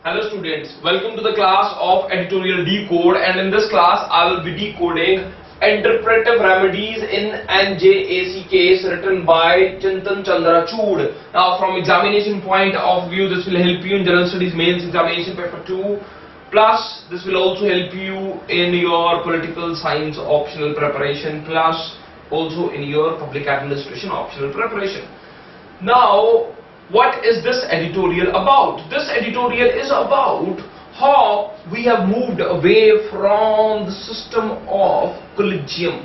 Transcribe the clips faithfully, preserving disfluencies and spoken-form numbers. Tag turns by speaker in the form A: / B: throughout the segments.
A: Hello students, welcome to the class of Editorial Decode, and in this class I will be decoding interpretive remedies in Njac case written by Chintan Chandrachud. Now from examination point of view, this will help you in General Studies Mains Examination Paper two, plus this will also help you in your Political Science optional preparation, plus also in your Public Administration optional preparation. Now what is this editorial about? This editorial is about how we have moved away from the system of collegium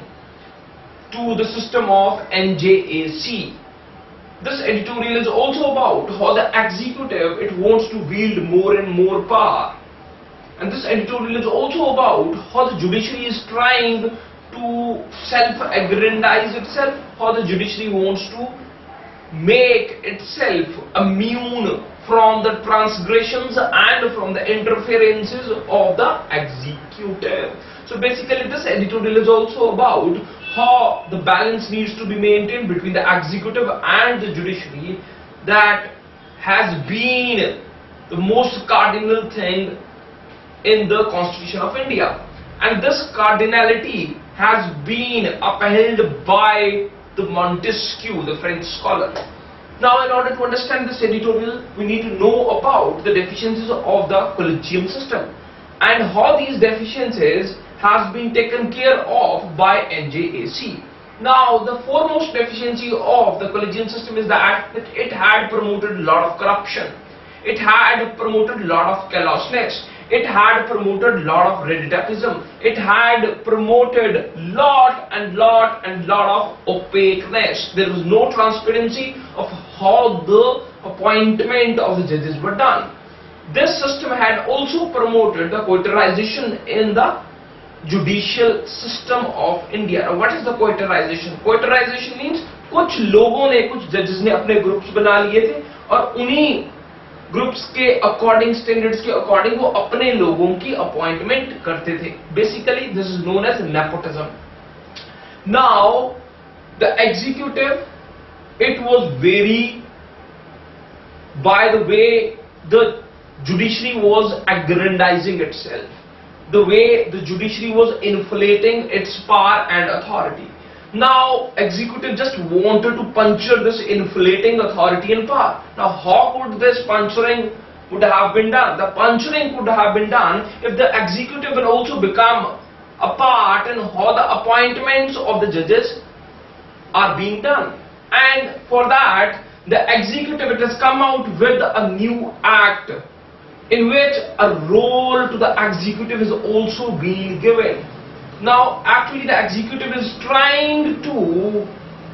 A: to the system of Njac. This editorial is also about how the executive, it wants to wield more and more power. And this editorial is also about how the judiciary is trying to self-aggrandize itself, how the judiciary wants to make itself immune from the transgressions and from the interferences of the executive. So basically this editorial is also about how the balance needs to be maintained between the executive and the judiciary. That has been the most cardinal thing in the Constitution of India, and this cardinality has been upheld by the Montesquieu, the French scholar. Now in order to understand this editorial, we need to know about the deficiencies of the collegium system and how these deficiencies has been taken care of by Njac. Now the foremost deficiency of the collegium system is that it had promoted a lot of corruption, it had promoted a lot of callousness, it had promoted a lot of redditism, it had promoted lot and lot and lot of opaqueness. There was no transparency of how the appointment of the judges were done. This system had also promoted the coiterization in the judicial system of India. Now what is the coiterization? Coiterization means कुछ लोगों ने, कुछ judges ने अपने groups बना लिए थे और उन्हीं ग्रुप्स के अकॉर्डिंग, स्टैंडर्ड्स के अकॉर्डिंग वो अपने लोगों की अपॉइंटमेंट करते थे. Basically this is known as nepotism. Now the executive, it was very, by the way the judiciary was aggrandizing itself, the way the judiciary was inflating its power and authority. Now executive just wanted to puncture this inflating authority and power. Now how could this puncturing would have been done? The puncturing could have been done if the executive will also become a part in how the appointments of the judges are being done. And for that the executive, it has come out with a new act in which a role to the executive is also being given. Now actually the executive is trying to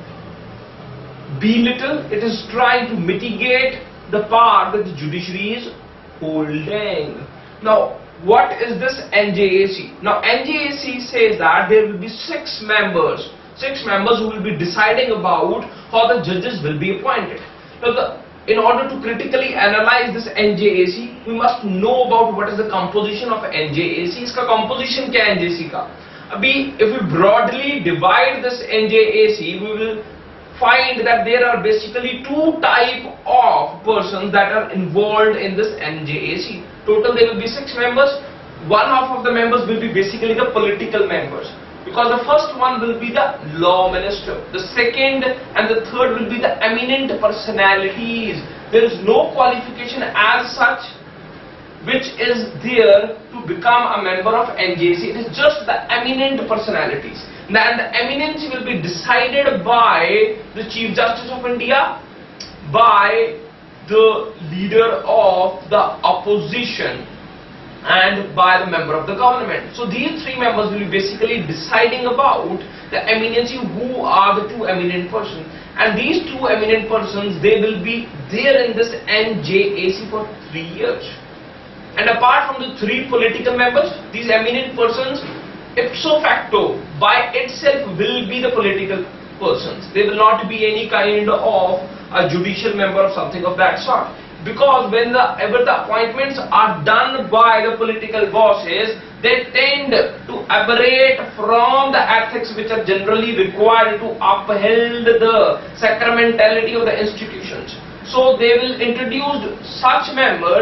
A: belittle, it is trying to mitigate the power that the judiciary is holding. Now what is this Njac? Now Njac says that there will be six members, six members who will be deciding about how the judges will be appointed. Now the, in order to critically analyze this Njac, we must know about what is the composition of Njac. Iska composition kya hai Njac ka? Abhi, if we broadly divide this Njac, we will find that there are basically two type of persons that are involved in this Njac. Total there will be six members. One half of the members will be basically the political members, because the first one will be the law minister, the second and the third will be the eminent personalities. There is no qualification as such which is there to become a member of Njac. It is just the eminent personalities. And the eminence will be decided by the Chief Justice of India, by the leader of the opposition, and by the member of the government. So these three members will be basically deciding about the eminency, who are the two eminent persons. And these two eminent persons, they will be there in this Njac for three years. And apart from the three political members, these eminent persons ipso facto by itself will be the political persons. There will not be any kind of a judicial member or something of that sort. Because whenever the appointments are done by the political bosses, they tend to aberrate from the ethics which are generally required to uphold the sacramentality of the institutions. So they will introduce such members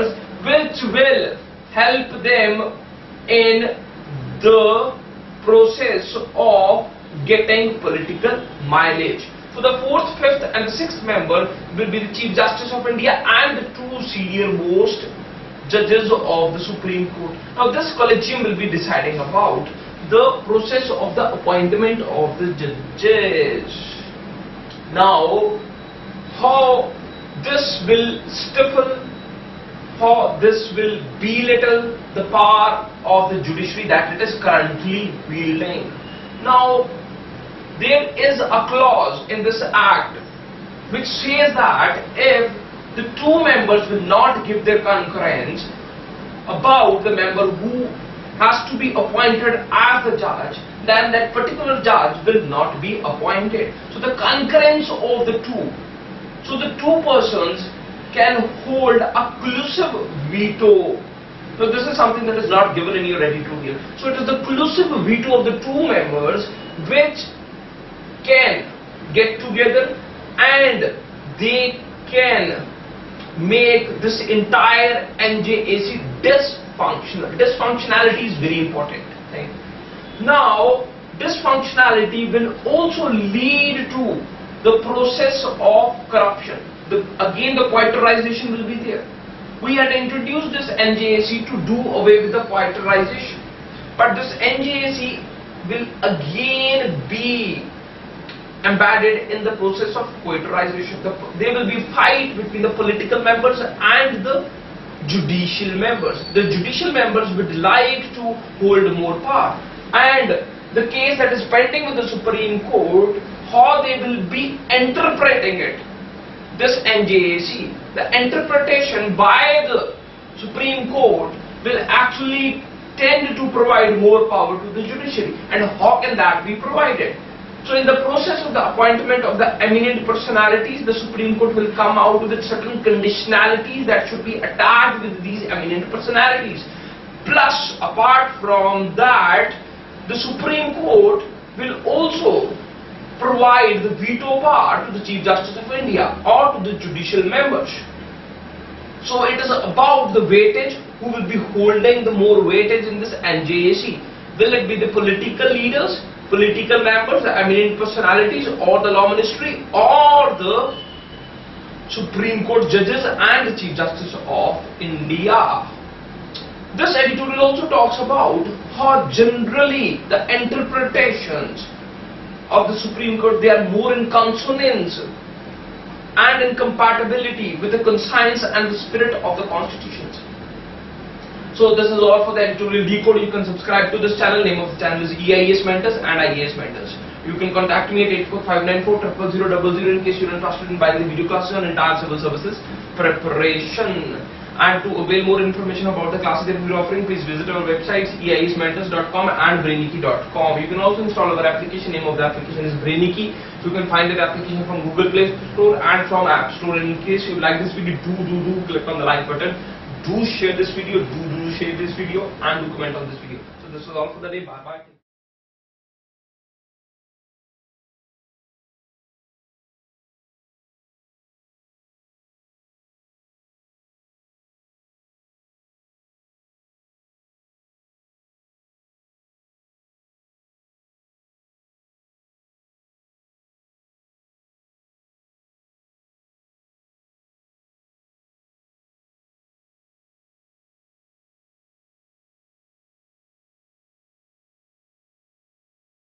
A: which will help them in the process of getting political mileage. So the fourth, fifth and the sixth member will be the Chief Justice of India and the two senior most judges of the Supreme Court. Now this collegium will be deciding about the process of the appointment of the judges. Now how this will stifle, how this will belittle the power of the judiciary that it is currently wielding. Now there is a clause in this act which says that if the two members will not give their concurrence about the member who has to be appointed as the judge, then that particular judge will not be appointed. So the concurrence of the two, so the two persons can hold a collusive veto. So this is something that is not given in your editorial here. So it is the collusive veto of the two members which can get together and they can make this entire N J A C dysfunctional. Dysfunctionality is very important thing. Now dysfunctionality will also lead to the process of corruption. The, again the quieterization will be there. We had introduced this N J A C to do away with the quieterization, but this N J A C will again be embedded in the process of quieterization. The, there will be fight between the political members and the judicial members. The judicial members would like to hold more power, and the case that is pending with the Supreme Court, how they will be interpreting it, this N J A C. The interpretation by the Supreme Court will actually tend to provide more power to the judiciary, and how can that be provided? So in the process of the appointment of the eminent personalities, the Supreme Court will come out with certain conditionalities that should be attached with these eminent personalities. Plus, apart from that, the Supreme Court will also provide the veto power to the Chief Justice of India or to the judicial members. So it is about the weightage, who will be holding the more weightage in this N J A C. Will it be the political leaders, political members, the eminent personalities, or the law ministry, or the Supreme Court judges and the Chief Justice of India? This editorial also talks about how generally the interpretations of the Supreme Court, they are more in consonance and in compatibility with the conscience and the spirit of the constitutions. So this is all for the editorial decode. You can subscribe to this channel. Name of the channel is E I A S Mentors and I A S Mentors. You can contact me at eight four five nine four zero zero zero zero in case you are interested in buying the video classes on entire civil services preparation. And to avail more information about the classes that we are offering, please visit our websites E I A S mentors dot com and brainicky dot com. You can also install our application. Name of the application is Brainicky. You can find that application from Google Play Store and from App Store. And in case you like this video, do do do click on the like button. Do share this video. Do do share this video and do comment on this video. So this is all for the day. Bye bye.